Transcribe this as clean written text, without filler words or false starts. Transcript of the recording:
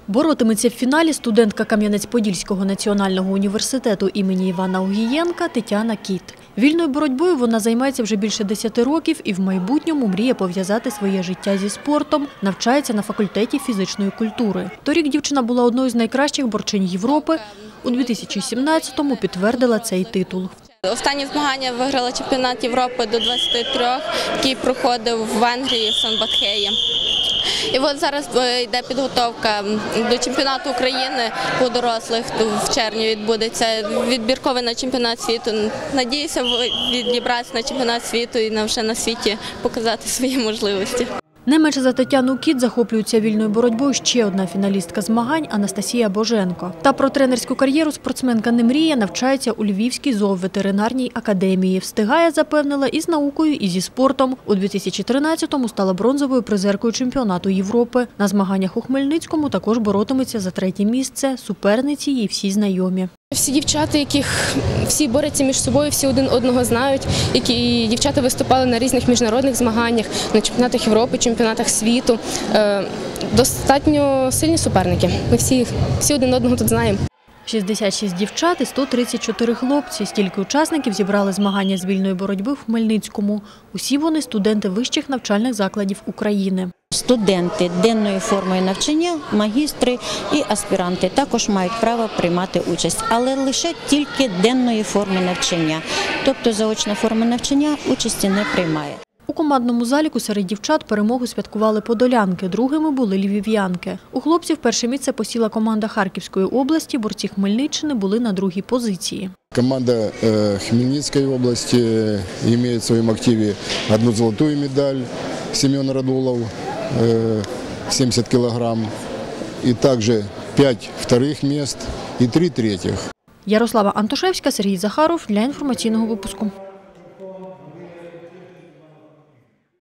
Боротиметься в фіналі студентка Кам'янець-Подільського національного університету імені Івана Огієнка Тетяна Кіт. Вільною боротьбою вона займається вже більше 10 років і в майбутньому мріє пов'язати своє життя зі спортом, навчається на факультеті фізичної культури. Торік дівчина була одною з найкращих борчинь Європи. У 2017-му підтвердила цей титул. Останні змагання виграла чемпіонат Європи до 23, який проходив в Венгрії, в Сан-Батхеї. І от зараз йде підготовка до чемпіонату України у дорослих, в червні відбудеться відбірковий на чемпіонат світу. Надіюся відібратися на чемпіонат світу і вже на світі показати свої можливості. Не менше за Тетяну Кіт захоплюється вільною боротьбою ще одна фіналістка змагань – Анастасія Боженко. Та про тренерську кар'єру спортсменка не мріє, навчається у Львівській зооветеринарній академії. Встигає, запевнила, і з наукою, і зі спортом. У 2013-му стала бронзовою призеркою чемпіонату Європи. На змаганнях у Хмельницькому також боротиметься за 3-є місце. Суперниці їй всі знайомі. Всі дівчата, яких всі борються між собою, всі один одного знають, які дівчата виступали на різних міжнародних змаганнях, на чемпіонатах Європи, чемпіонатах світу. Достатньо сильні суперники. Ми всі один одного тут знаємо. 66 дівчат і 134 хлопці. Стільки учасників зібрали змагання з вільної боротьби в Хмельницькому. Усі вони – студенти вищих навчальних закладів України. Студенти денної форми навчання, магістри і аспіранти також мають право приймати участь, але лише тільки денної форми навчання. Тобто заочна форма навчання участі не приймає. У командному заліку серед дівчат перемогу святкували подолянки, другими були львів'янки. У хлопців перше місце посіла команда Харківської області, борці Хмельниччини були на другій позиції. Команда Хмельницкой области имеет в своем активе одну золотую медаль, Семен Радулов, 70 килограмм, и также 5 вторых мест и 3 третьих. Ярослава Антошевська, Сергій Захаров для інформаційного випуску.